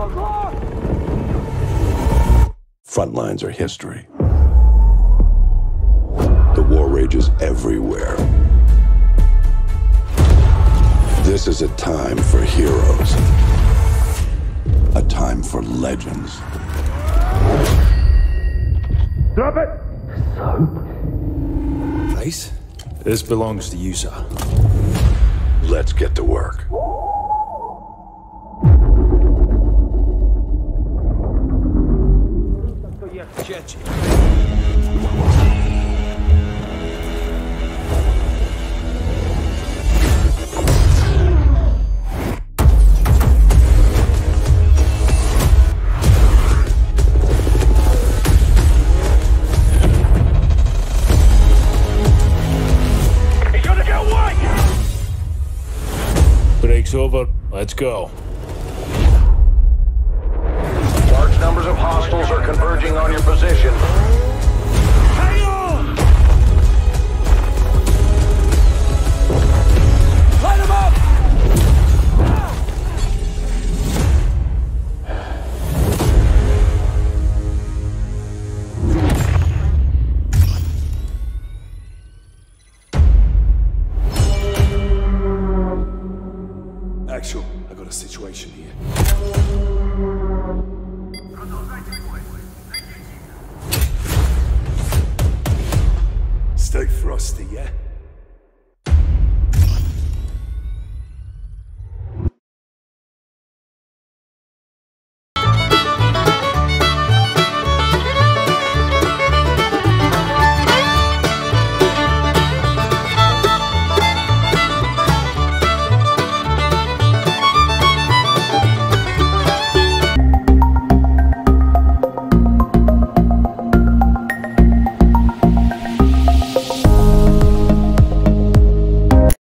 Front lines are history. The war rages everywhere. This is a time for heroes. A time for legends. Drop it! Face? This belongs to you, sir. Let's get to work. Break's over. Let's go. Large numbers of hostiles are converging on your position. Hang on! Light them up! Actual, I got a situation here. Stay frosty, yeah?